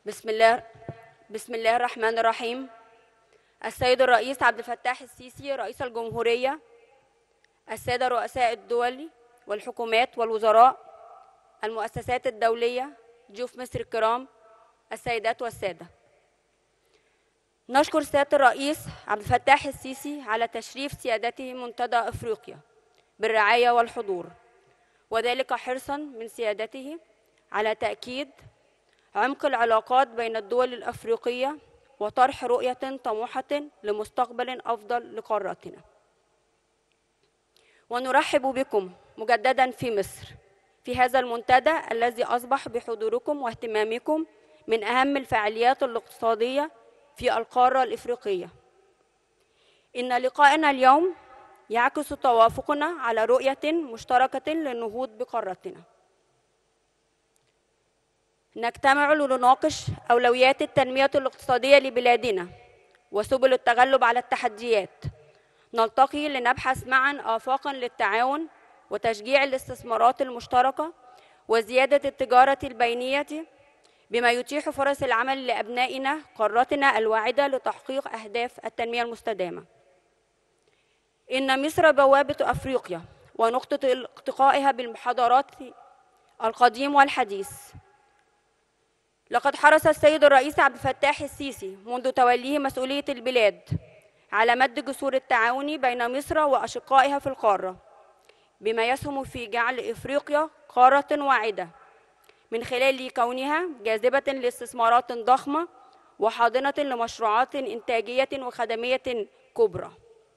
بسم الله بسم الله الرحمن الرحيم. السيد الرئيس عبد الفتاح السيسي رئيس الجمهورية، السادة رؤساء الدول والحكومات والوزراء، المؤسسات الدولية، ضيوف مصر الكرام، السيدات والسادة. نشكر سيادة الرئيس عبد الفتاح السيسي على تشريف سيادته منتدى أفريقيا بالرعاية والحضور، وذلك حرصاً من سيادته على تأكيد عمق العلاقات بين الدول الأفريقية وطرح رؤية طموحة لمستقبل أفضل لقارتنا. ونرحب بكم مجدداً في مصر في هذا المنتدى الذي أصبح بحضوركم واهتمامكم من أهم الفعاليات الاقتصادية في القارة الإفريقية. إن لقاءنا اليوم يعكس توافقنا على رؤية مشتركة للنهوض بقارتنا. نجتمع لنناقش أولويات التنمية الاقتصادية لبلادنا وسبل التغلب على التحديات. نلتقي لنبحث معاً آفاقاً للتعاون وتشجيع الاستثمارات المشتركة وزيادة التجارة البينية بما يتيح فرص العمل لأبنائنا قارتنا الواعدة لتحقيق أهداف التنمية المستدامة. إن مصر بوابة أفريقيا ونقطة التقائها بالحضارات القديم والحديث. لقد حرص السيد الرئيس عبد الفتاح السيسي منذ توليه مسؤولية البلاد على مد جسور التعاون بين مصر وأشقائها في القارة، بما يسهم في جعل إفريقيا قارة واعدة من خلال كونها جاذبة لاستثمارات ضخمة وحاضنة لمشروعات إنتاجية وخدمية كبرى.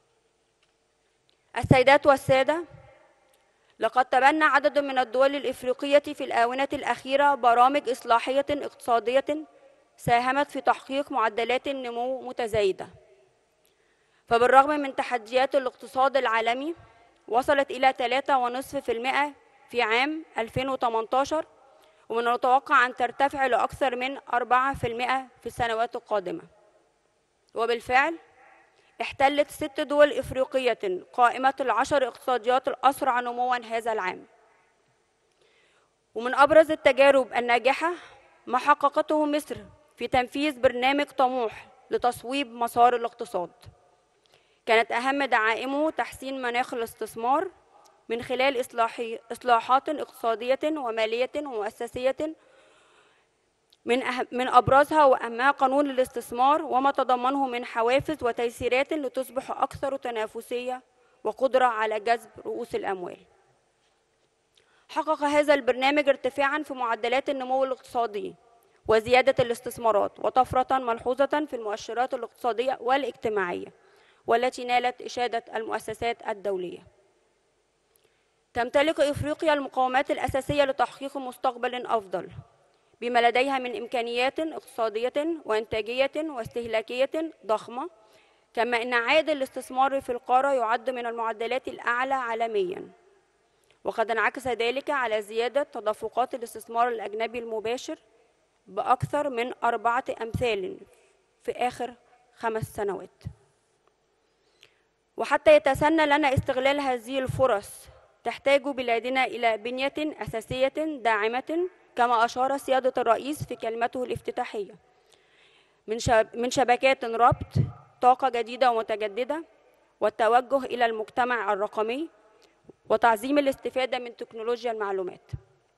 السيدات والسادة، لقد تبنى عدد من الدول الإفريقية في الآونة الأخيرة برامج إصلاحية اقتصادية ساهمت في تحقيق معدلات النمو متزايدة. فبالرغم من تحديات الاقتصاد العالمي وصلت إلى 3.5% في عام 2018، ومن المتوقع أن ترتفع لأكثر من 4% في السنوات القادمة. وبالفعل احتلت 6 دول إفريقية قائمة ال10 اقتصاديات الأسرع نمواً هذا العام. ومن أبرز التجارب الناجحة ما حققته مصر في تنفيذ برنامج طموح لتصويب مسار الاقتصاد. كانت أهم دعائمه تحسين مناخ الاستثمار من خلال إصلاحات اقتصادية ومالية ومؤسسية، من أبرزها وأهمها قانون الاستثمار وما تضمنه من حوافز وتيسيرات لتصبح أكثر تنافسية وقدرة على جذب رؤوس الأموال. حقق هذا البرنامج ارتفاعاً في معدلات النمو الاقتصادي وزيادة الاستثمارات وطفرة ملحوظة في المؤشرات الاقتصادية والاجتماعية، والتي نالت إشادة المؤسسات الدولية. تمتلك إفريقيا المقومات الأساسية لتحقيق مستقبل أفضل، بما لديها من إمكانيات اقتصادية وإنتاجية واستهلاكية ضخمة، كما أن عائد الاستثمار في القارة يعد من المعدلات الأعلى عالمياً، وقد انعكس ذلك على زيادة تدفقات الاستثمار الأجنبي المباشر بأكثر من 4 أمثال في آخر 5 سنوات. وحتى يتسنى لنا استغلال هذه الفرص، تحتاج بلادنا إلى بنية أساسية داعمة، كما أشار سيادة الرئيس في كلمته الافتتاحية، من شبكات ربط، طاقة جديدة ومتجددة، والتوجه إلى المجتمع الرقمي، وتعظيم الاستفادة من تكنولوجيا المعلومات.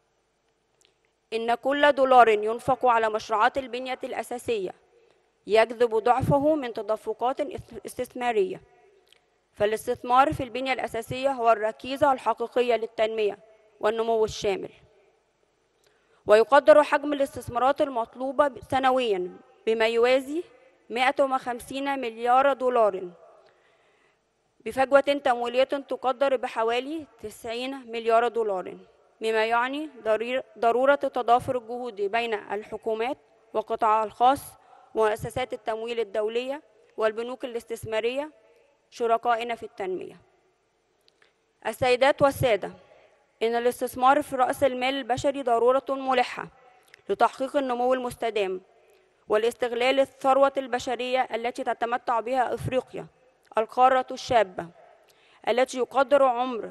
إن كل دولار ينفق على مشروعات البنية الأساسية يجذب ضعفه من تدفقات استثمارية. فالاستثمار في البنية الأساسية هو الركيزة الحقيقية للتنمية والنمو الشامل. ويقدر حجم الاستثمارات المطلوبة سنوياً بما يوازي 150 مليار دولار، بفجوة تمويلية تقدر بحوالي 90 مليار دولار، مما يعني ضرورة تضافر الجهود بين الحكومات والقطاع الخاص ومؤسسات التمويل الدولية والبنوك الاستثمارية شركائنا في التنمية. السيدات والسادة، إن الاستثمار في رأس المال البشري ضرورة ملحة لتحقيق النمو المستدام والاستغلال الثروة البشرية التي تتمتع بها إفريقيا، القارة الشابة التي يقدر عمر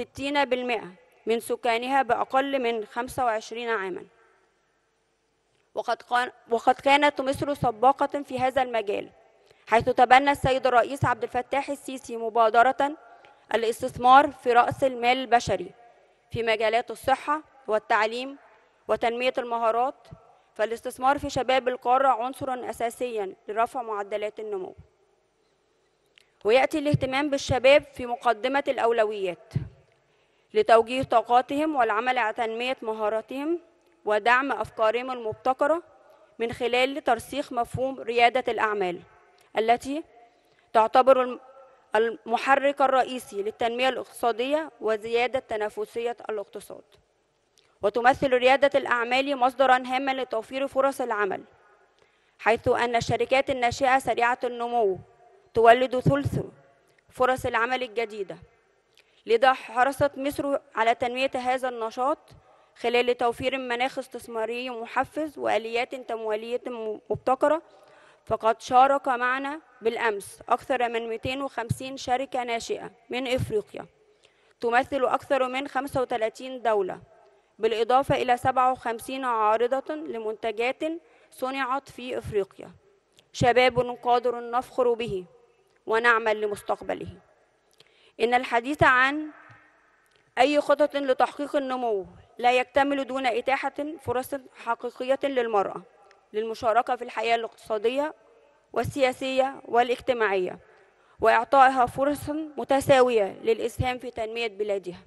60% من سكانها بأقل من 25 عاماً. وقد كانت مصر سباقة في هذا المجال، حيث تبنى السيد الرئيس عبد الفتاح السيسي مبادرة الاستثمار في رأس المال البشري في مجالات الصحة والتعليم وتنمية المهارات. فالاستثمار في شباب القارة عنصر أساسي لرفع معدلات النمو، ويأتي الاهتمام بالشباب في مقدمة الأولويات لتوجيه طاقاتهم والعمل على تنمية مهاراتهم ودعم أفكارهم المبتكرة من خلال ترسيخ مفهوم ريادة الأعمال التي تعتبر المحرك الرئيسي للتنمية الاقتصادية وزيادة تنافسية الاقتصاد. وتمثل ريادة الأعمال مصدراً هاما لتوفير فرص العمل، حيث أن الشركات الناشئة سريعة النمو تولد ثلث فرص العمل الجديدة. لذا حرصت مصر على تنمية هذا النشاط خلال توفير مناخ استثماري محفز وآليات تمويلية مبتكرة. فقد شارك معنا بالأمس أكثر من 250 شركة ناشئة من إفريقيا تمثل أكثر من 35 دولة، بالإضافة إلى 57 عارضة لمنتجات صنعت في إفريقيا. شباب قادر نفخر به ونعمل لمستقبله. إن الحديث عن أي خطط لتحقيق النمو لا يكتمل دون إتاحة فرص حقيقية للمرأة للمشاركة في الحياة الاقتصادية والسياسية والاجتماعية، وإعطائها فرص متساوية للإسهام في تنمية بلادها.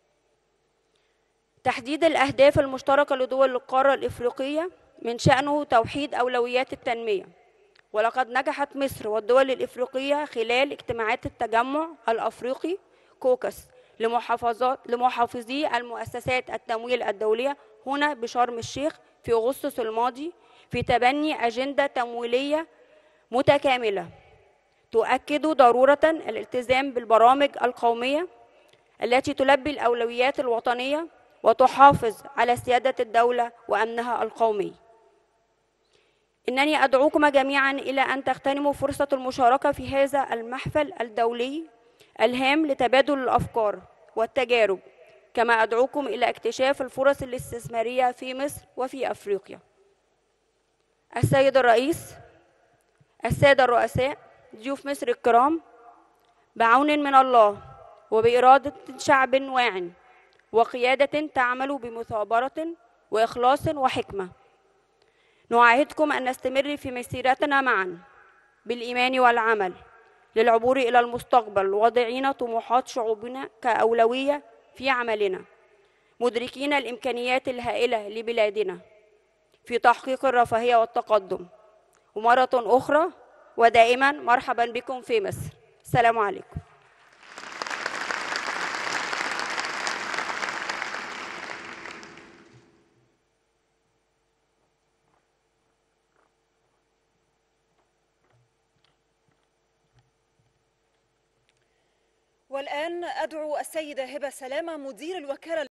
تحديد الأهداف المشتركة لدول القارة الإفريقية من شأنه توحيد أولويات التنمية، ولقد نجحت مصر والدول الإفريقية خلال اجتماعات التجمع الأفريقي كوكس لمحافظي المؤسسات التمويل الدولية هنا بشرم الشيخ في أغسطس الماضي في تبني أجندة تمويلية متكاملة تؤكد ضرورة الالتزام بالبرامج القومية التي تلبي الأولويات الوطنية وتحافظ على سيادة الدولة وأمنها القومي. إنني أدعوكم جميعاً إلى أن تغتنموا فرصة المشاركة في هذا المحفل الدولي الهام لتبادل الأفكار والتجارب، كما أدعوكم إلى اكتشاف الفرص الاستثمارية في مصر وفي أفريقيا. السيد الرئيس، السادة الرؤساء، ضيوف مصر الكرام، بعون من الله وبإرادة شعب واع وقيادة تعمل بمثابرة وإخلاص وحكمة، نعاهدكم أن نستمر في مسيرتنا معا بالإيمان والعمل للعبور إلى المستقبل، واضعين طموحات شعوبنا كأولوية في عملنا، مدركين الإمكانيات الهائلة لبلادنا في تحقيق الرفاهية والتقدم. ومرة أخرى ودائما مرحبا بكم في مصر. السلام عليكم. والآن أدعو السيدة هبة سلامة مدير الوكالة